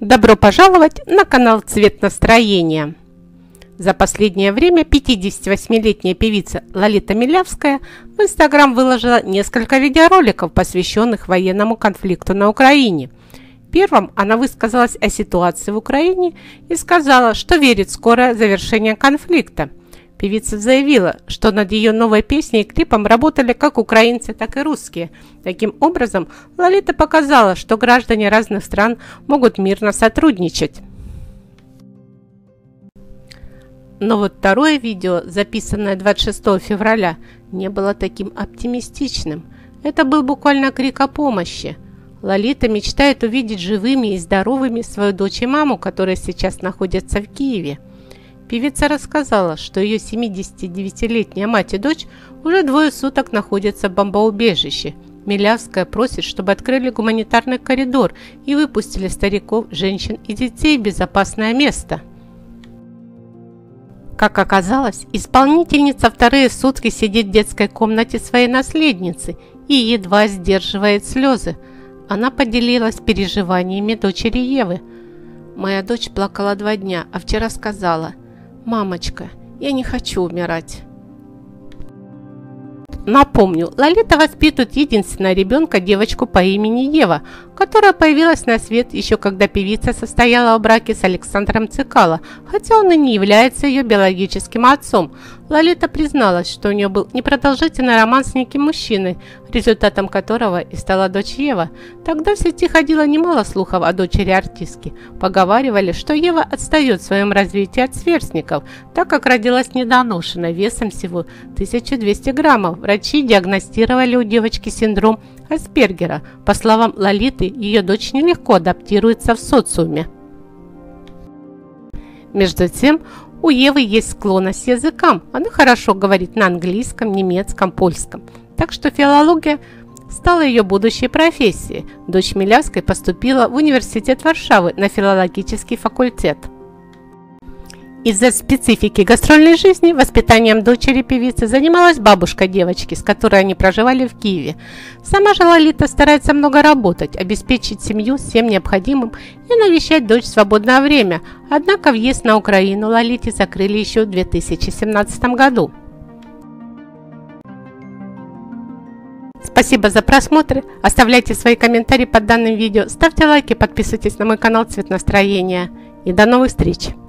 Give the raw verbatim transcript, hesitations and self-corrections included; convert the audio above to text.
Добро пожаловать на канал «Цвет настроения». За последнее время пятидесятивосьмилетняя певица Лолита Милявская в Инстаграм выложила несколько видеороликов, посвященных военному конфликту на Украине. Первым она высказалась о ситуации в Украине и сказала, что верит в скорое завершение конфликта. Певица заявила, что над ее новой песней и клипом работали как украинцы, так и русские. Таким образом, Лолита показала, что граждане разных стран могут мирно сотрудничать. Но вот второе видео, записанное двадцать шестого февраля, не было таким оптимистичным. Это был буквально крик о помощи. Лолита мечтает увидеть живыми и здоровыми свою дочь и маму, которые сейчас находятся в Киеве. Певица рассказала, что ее семидесятидевятилетняя мать и дочь уже двое суток находятся в бомбоубежище. Милявская просит, чтобы открыли гуманитарный коридор и выпустили стариков, женщин и детей в безопасное место. Как оказалось, исполнительница вторые сутки сидит в детской комнате своей наследницы и едва сдерживает слезы. Она поделилась переживаниями дочери Евы. «Моя дочь плакала два дня, а вчера сказала: «Мамочка, я не хочу умирать». Напомню, Лолита воспитывает единственного ребенка, девочку по имени Ева, которая появилась на свет еще когда певица состояла в браке с Александром Цикало, хотя он и не является ее биологическим отцом. Лолита призналась, что у нее был непродолжительный роман с неким мужчиной, результатом которого и стала дочь Ева. Тогда в сети ходило немало слухов о дочери артистки. Поговаривали, что Ева отстает в своем развитии от сверстников, так как родилась недоношенной, весом всего тысяча двести граммов. Врачи диагностировали у девочки синдром Аспергера. По словам Лолиты, ее дочь нелегко адаптируется в социуме. Между тем, у Евы есть склонность к языкам. Она хорошо говорит на английском, немецком, польском. Так что филология стала ее будущей профессией. Дочь Милявской поступила в университет Варшавы на филологический факультет. Из-за специфики гастрольной жизни воспитанием дочери певицы занималась бабушка девочки, с которой они проживали в Киеве. Сама же Лолита старается много работать, обеспечить семью всем необходимым и навещать дочь в свободное время. Однако въезд на Украину Лолите закрыли еще в две тысячи семнадцатом году. Спасибо за просмотр. Оставляйте свои комментарии под данным видео, ставьте лайки, подписывайтесь на мой канал «Цвет настроения». И до новых встреч!